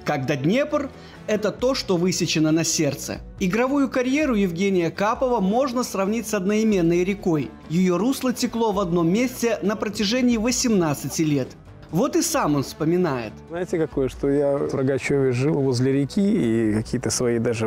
Когда Днепр – это то, что высечено на сердце. Игровую карьеру Евгения Капова можно сравнить с одноименной рекой. Ее русло текло в одном месте на протяжении 18 лет. Вот и сам он вспоминает. Знаете, какое, что я в Рогачеве жил возле реки, и какие-то свои даже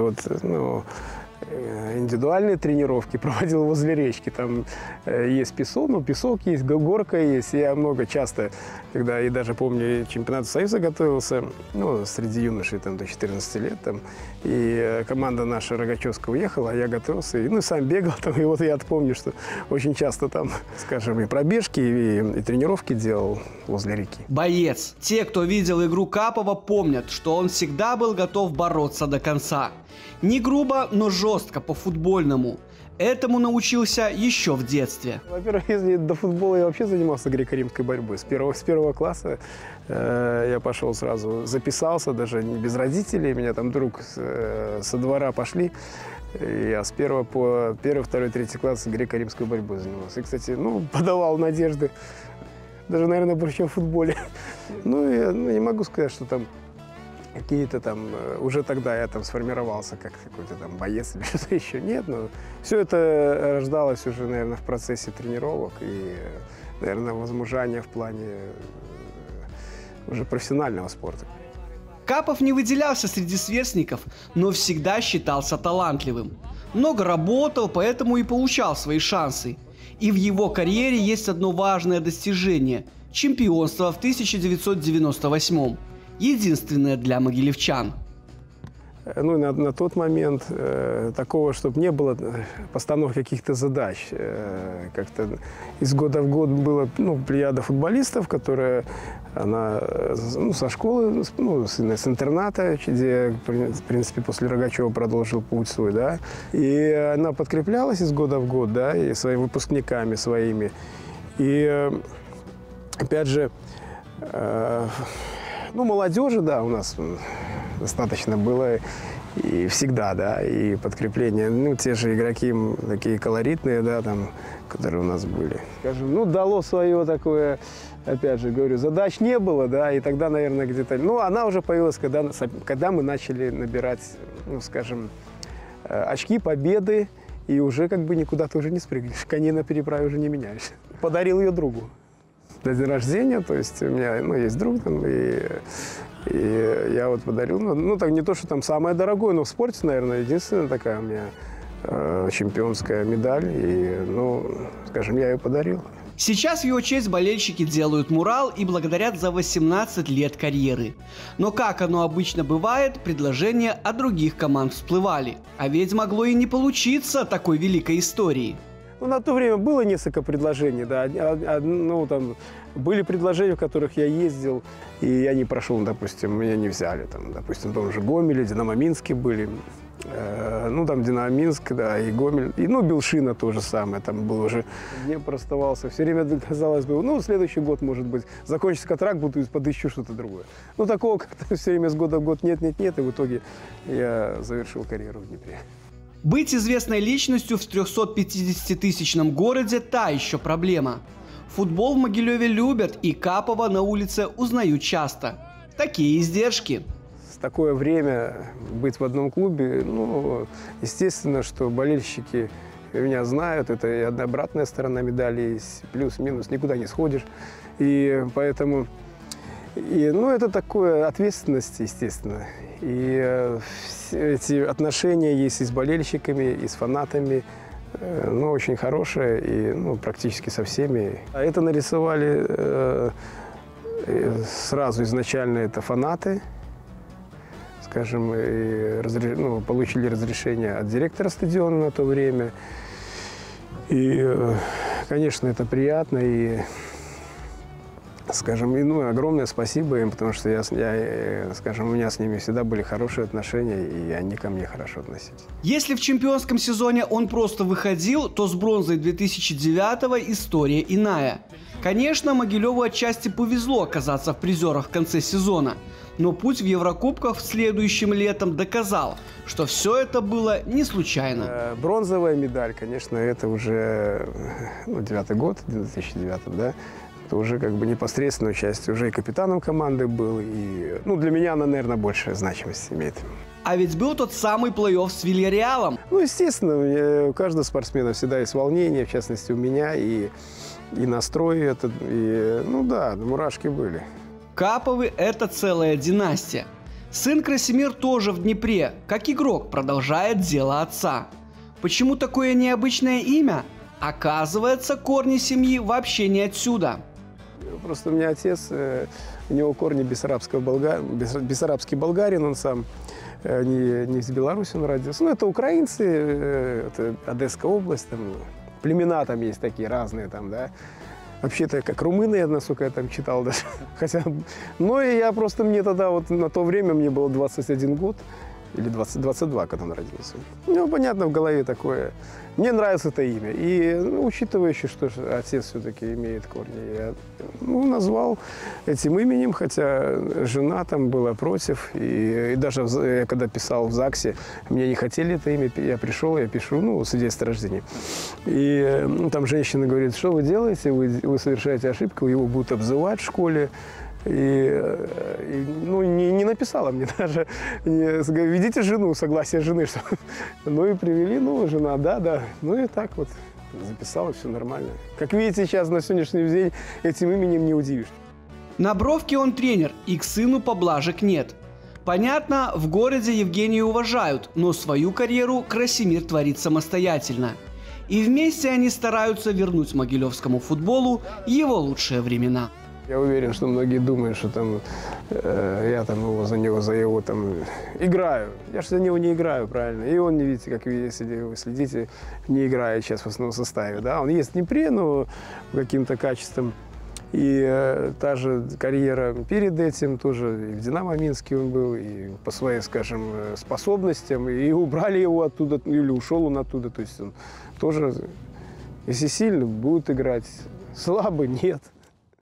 индивидуальные тренировки проводил возле речки. Там есть песок, песок есть, горка есть. Я часто, когда и даже помню, чемпионат Союза готовился, среди юношей там, до 14 лет, там, и команда наша Рогачевская уехала, а я готовился, и сам бегал там, и вот я помню, что очень часто там, скажем, и пробежки, и тренировки делал возле реки. Боец. Те, кто видел игру Капова, помнят, что он всегда был готов бороться до конца. Не грубо, но жестко, по-футбольному. Этому научился еще в детстве. Во-первых, если до футбола я вообще занимался греко-римской борьбой. С первого класса я пошел сразу, записался, даже не без родителей. Меня там друг со двора пошли. Я с первого по второй, третий класс греко-римской борьбой занимался. И, кстати, подавал надежды. Даже, наверное, больше, чем в футболе. Я не могу сказать, что там какие-то там, уже тогда я там сформировался как какой-то там боец или что-то еще. Нет, все это рождалось уже, наверное, в процессе тренировок и, наверное, возмужания в плане уже профессионального спорта. Капов не выделялся среди сверстников, но всегда считался талантливым. Много работал, поэтому и получал свои шансы. И в его карьере есть одно важное достижение – чемпионство в 1998-м. Единственное для могилевчан. На тот момент такого, чтобы не было постановки каких-то задач. Как-то из года в год была плеяда футболистов, которая со школы, с интерната, где, в принципе, после Рогачева продолжил путь свой, да. И она подкреплялась из года в год, да, и своими выпускниками своими. И, опять же, молодежи, да, у нас достаточно было и всегда, да, и подкрепление, те же игроки такие колоритные, да, там, которые у нас были. Скажем, дало свое такое, опять же, говорю, задач не было, да, и тогда, наверное, где-то, она уже появилась, когда мы начали набирать, скажем, очки, победы, и уже никуда ты уже не спрыгнешь, коней на переправе уже не меняешь. Подарил ее другу. На день рождения, то есть у меня есть друг, там, и я подарил, так не то, что там самое дорогое, но в спорте, наверное, единственная такая у меня чемпионская медаль, и, скажем, я ее подарил. Сейчас в его честь болельщики делают мурал и благодарят за 18 лет карьеры. Но, как оно обычно бывает, предложения от других команд всплывали. А ведь могло и не получиться такой великой истории. На то время было несколько предложений, да, там были предложения, в которых я ездил, и я не прошел, допустим, меня не взяли, там, допустим, в том же Гомеле, Динамо Минске были, там Динамо Минск, да, и Гомель, и, Белшина то же самое, там был уже, Днепр оставался, все время казалось бы, следующий год, может быть, закончится контракт, подыщу что-то другое. Такого как-то все время с года в год нет, и в итоге я завершил карьеру в Днепре. Быть известной личностью в 350-тысячном городе – та еще проблема. Футбол в Могилеве любят, и Капова на улице узнают часто. Такие издержки. В такое время быть в одном клубе, естественно, что болельщики меня знают, это и обратная сторона медали есть, плюс-минус, никуда не сходишь. И поэтому, это такое ответственность, естественно. И эти отношения есть и с болельщиками, и с фанатами, очень хорошие, и практически со всеми. А это нарисовали сразу изначально это фанаты, скажем, и получили разрешение от директора стадиона на то время. И, конечно, это приятно, и, скажем, огромное спасибо им, потому что скажем, у меня с ними всегда были хорошие отношения, и они ко мне хорошо относились. Если в чемпионском сезоне он просто выходил, то с бронзой 2009-го история иная. Конечно, Могилеву отчасти повезло оказаться в призерах в конце сезона, но путь в Еврокубках следующим летом доказал, что все это было не случайно. Бронзовая медаль, конечно, это уже 9-й год, 2009, да. это уже как бы непосредственное участие. Уже и капитаном команды был, и ну, для меня она, наверное, большая значимость имеет. А ведь был тот самый плей-офф с Вильяреалом. Ну, естественно, у каждого спортсмена всегда есть волнение, в частности, у меня, и настрой этот, и, ну да, мурашки были. Каповы – это целая династия. Сын Красимир тоже в Днепре, как игрок, продолжает дело отца. Почему такое необычное имя? Оказывается, корни семьи вообще не отсюда. Просто у меня отец, у него корни бессарабский болгарин, он сам не из Беларуси он родился. Ну, это украинцы, это Одесская область, там, племена там есть такие разные, там, да. Вообще-то, как румыны, насколько я там читал даже. Хотя, ну, и я просто, мне тогда, вот на то время, мне было 21 год, или 22, когда он родился. Ну, понятно, в голове такое. Мне нравится это имя. И, ну, учитывая еще, что отец все-таки имеет корни, я назвал этим именем, хотя жена там была против. И даже я когда писал в ЗАГСе, мне не хотели это имя, я пришел, я пишу, ну, свидетельство о рождении. И там женщина говорит, что вы делаете, вы совершаете ошибку, его будут обзывать в школе. Ну, не написала мне даже, ведите жену, согласие жены. Что... Ну и привели, ну, жена, да. Ну и так вот записала, все нормально. Как видите, сейчас на сегодняшний день этим именем не удивишь. На бровке он тренер, и к сыну поблажек нет. Понятно, в городе Евгения уважают, но свою карьеру Красимир творит самостоятельно. И вместе они стараются вернуть могилевскому футболу его лучшие времена. Я уверен, что многие думают, что там я там за его там играю. Я же за него не играю, правильно. И он, не видите, как если вы следите, не играет сейчас в основном составе. Да? Он есть в Днепре, но по каким-то качествам. И та же карьера перед этим тоже и в «Динамо» Минске он был, и по своим, скажем, способностям. И убрали его оттуда, или ушел он оттуда. То есть он тоже, если сильно, будет играть. Слабый – нет.